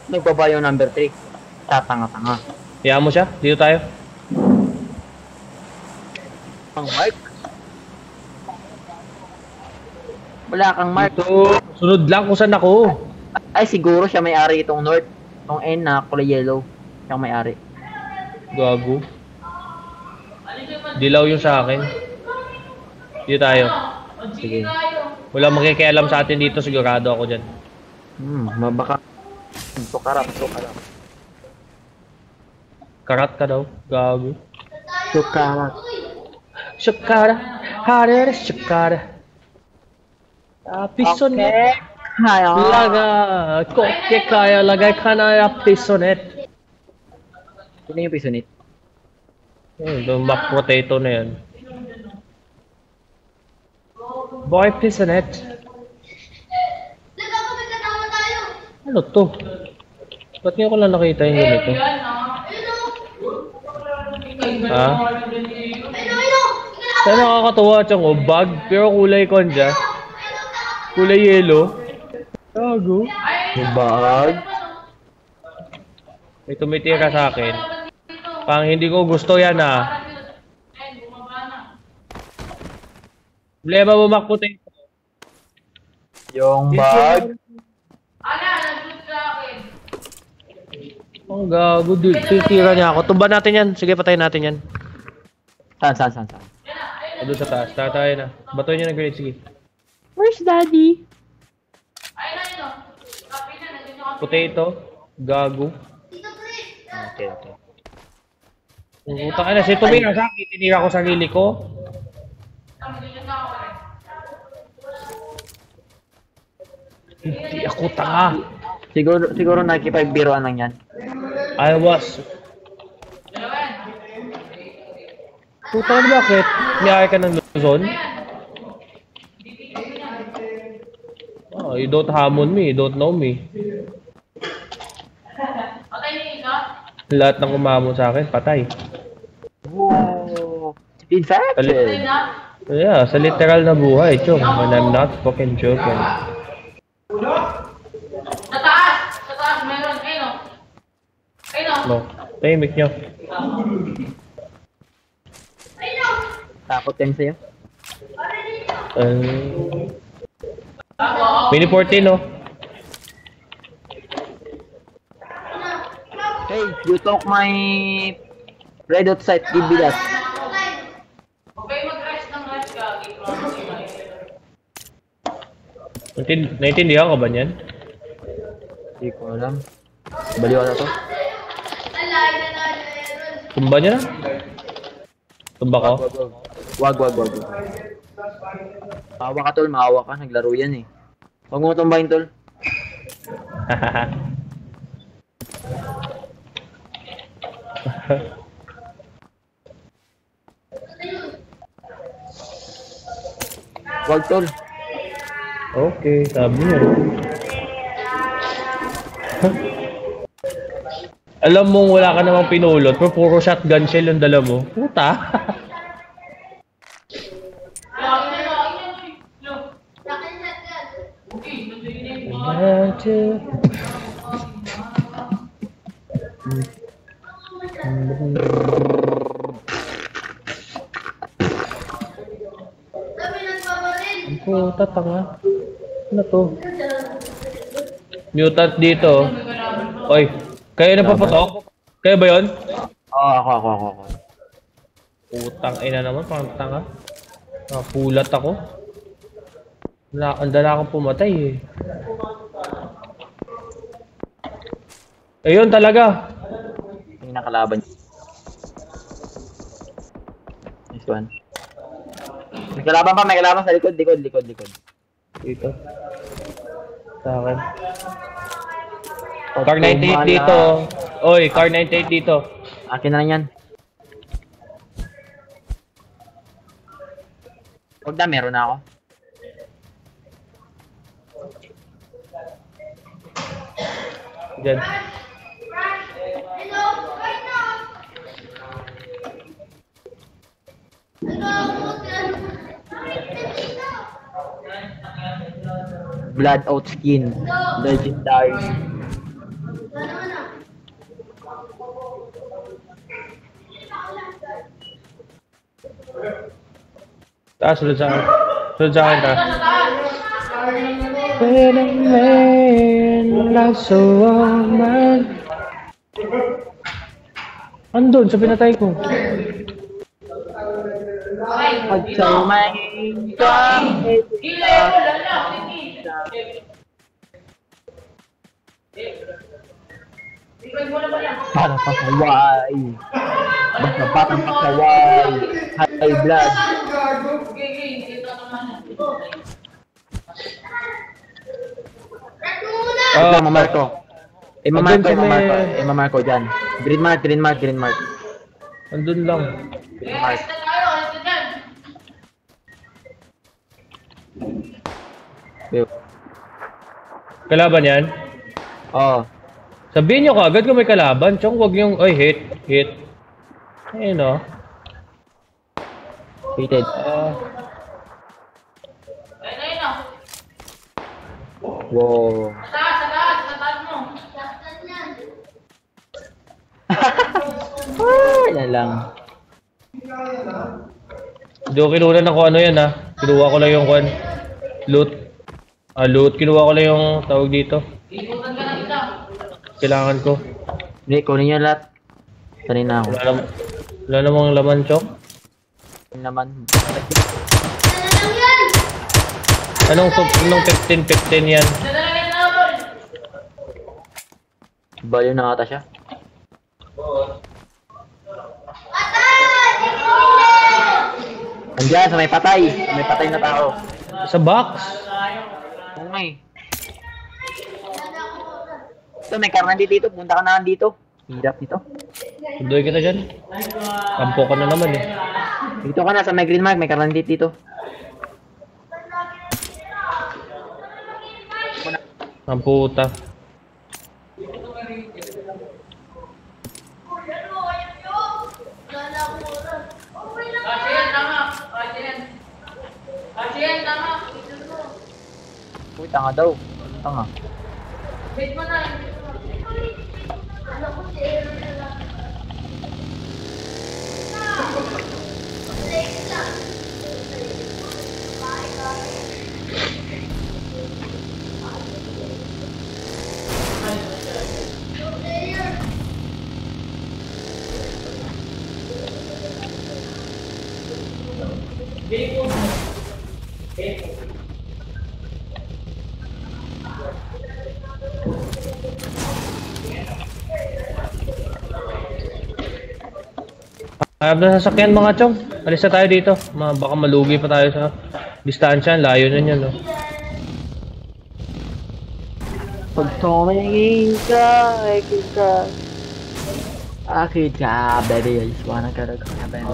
Nagbaba yung number 3. Tatanga-tanga. Hayaan mo siya. Dito tayo. Ang mark. Wala kang mark. Dito. Sunod lang kung saan ako. Ay, siguro siya may-ari itong north. Itong N na kulay yellow. Siya may-ari. Gago. Dilaw yung sa akin. Dito tayo. Sige. Wala makikialam sa atin dito. Sigurado ako dyan. Mabaka. Sukarap. Karat ka daw. Gago. Sukarap. Shakara. Harer shakara. Pisonet. Okay. Kaya. Laga. Koke kaya lagay ka na pisonet. Sino yung pisonit? Yung back potato na yan. Boy pisonet. Ano to? Ba't ngayon ko lang nakita yung ganito? Ha? Kaya nakakatawa siyang bag, pero kulay konja. Kulay yellow. Gago. Yung bag. May tumitira sa akin. Pang hindi ko gusto yan Problema mo makputin. Yung bag. Ang gago, titira niya ako. Tumba natin yan. Sige, patayin natin yan. Saan? O, doon sa taas. Tayo na. Batoy niya ng grenade. Sige. Where's daddy? Potato. Gago. Okay. Utang na. Si tumira sa akin. Tinira ko sarili ko. Hindi ako tanga. Siguro nakikipagbiroan lang yan. I was. Putang na bakit? Niyaya ka ng Luzon? Oh, you don't hamon me, you don't know me. Lahat ng umamon sa akin, patay. Whoa. Infected. Yeah, sa literal na buhay, chong. When I'm not fucking joking. Sa taas, meron, ayun. No, tahimik nyo. Takot yan sa'yo. Mini 14, no? Hey, you took my red dot sight. Give me that. Okay, mag-rush ng rush ka. Naintindihan ka ba niyan? Hindi ko alam. Baliw na to. Tumba niya na? Tumba ko? Wag. Maawa ka, tol. Maawa ka. Naglaro yan eh. Huwag mo tumbahin, tol. Wag, tol. Okay, sabi niya. Alam mong wala ka namang pinulot, pero puro shotgun shell yung dala mo. Puta. Ang puta, tanga. Ano to? Mutant dito. Oy, kayo na papatok? Kayo ba yun? Oo, ako. Putang ina naman, parang tanga. Napulat ako. Ang dala akong pumatay eh. Ayun talaga. Yung nakalaban. This one. May kalaban sa likod. Dito. Sa akin. Car 98 dito. Oy, car 98 dito. Akin na lang yan. Huwag na, meron na ako. Diyan. Blood out skin. Legendary. Sunod sa akin. Sunod sa akin, ta. Sa taas. When a man loves a woman. Andun, sa pinatay ko. Ay, Pagsumahin ka, Gila, wala na. Ikaw mo na ba yan? para pasaway. Basta batang pasaway. High blood. Gigi, dito naman. Ito, mamarko. Mamarko, Andun sa mamarko. may- Mamarko dyan. Green mark, green mark, green mark. Andun lang. Green mark. Alis na tayo, alis na dyan. Kalaban yan? Oo. Sabihin nyo kagad kung may kalaban. Chong, wag yung, ay, hit, hit. Ayun o. Hated. Ayun na yun ah. Wow. Sa taas mo. Yan lang. Hindi ko kinuha na kung ano yan ha. Kinuha ko lang yung kwan. Loot. Loot. Kinuha ko lang yung tawag dito. Ikutan ka ng isa. Kailangan ko. Hindi, kunin nyo lahat. Sanay na ako. Wala namang laman, Chok. Yun naman. Anong 15-15 yan? Nadala ka na ako. Baliw na ata siya. Andiyan, sa may patay. Sa may patay na tao. Sa box. Oo nga eh. Ito, may karnan dito. Punta ka na dito. Hirap dito. Tuloy kita dyan. Kampo ka na naman eh. Dito ka na sa may green mark. May karnan dito. Ang puta. Kasi yan, tama. Kasi yan. Kasi yan, tama. Uy, tanga daw. Tanga. Wait mo na. Ayab na sasakyan mga Chong. Alis na tayo dito. Baka malugi pa tayo sa distansya. Layo na yan, no? Pag tumingin ka, akit ka, baby. I just wanna get a car, baby.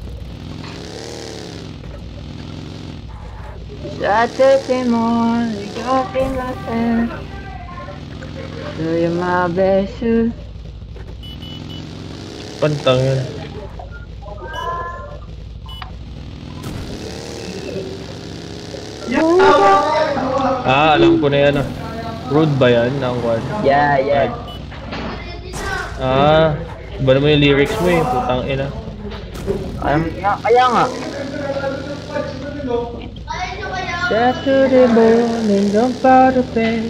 Saturday morning, you're in my hand. Do you my best to Pantang yan. Alam ko na yan ah. Rude ba yan? Nang kwan? Yeah, yeah. Iba naman yung lyrics mo eh. Putang ina. Kaya nga. Saturday morning, don't bow to bed.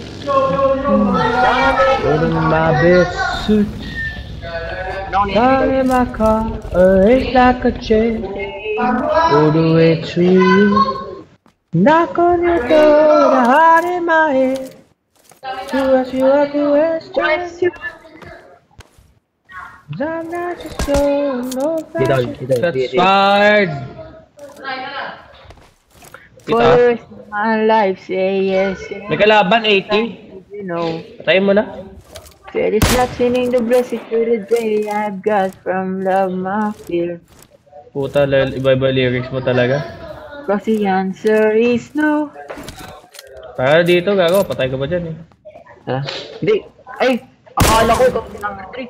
Put on my best suit. Down in my car, it's like a chain. All the way to you. Knock on your door, the heart in my head. To ask you a question. I'm not just so no fashion. That's fired. First my life, say yes. May kalaban, 80. You know, Patayin mo na. there is nothing in the blessing to the day I've got from love, my fear. Puta, iba-iba lyrics mo talaga. Cause the answer is no. Para dito, gago. Patay ka ba dyan eh. Ha? Hindi. Ay! Akala ko ito ng trip.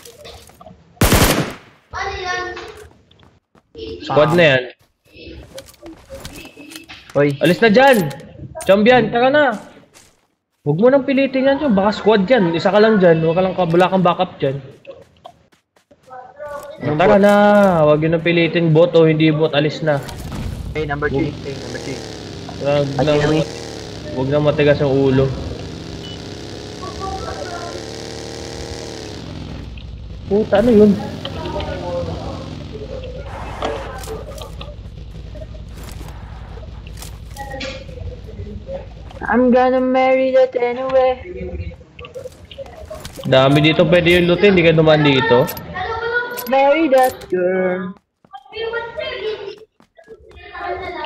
Squad na yan. Hoy. Alis na dyan! Champion, tara na! Huwag mo nang pilitin yan dyan. Baka squad yan. Isa ka lang dyan. Wala kang backup dyan. Tara na. Huwag yun nang pilitin bot o hindi bot. Alis na. Okay, number 3. Okay, number 3. Huwag na matigas ang ulo. Puta, ano yun? I'm gonna marry that anyway. Dami dito pwede yung lutin. Hindi ka dumaan dito. Marry that girl.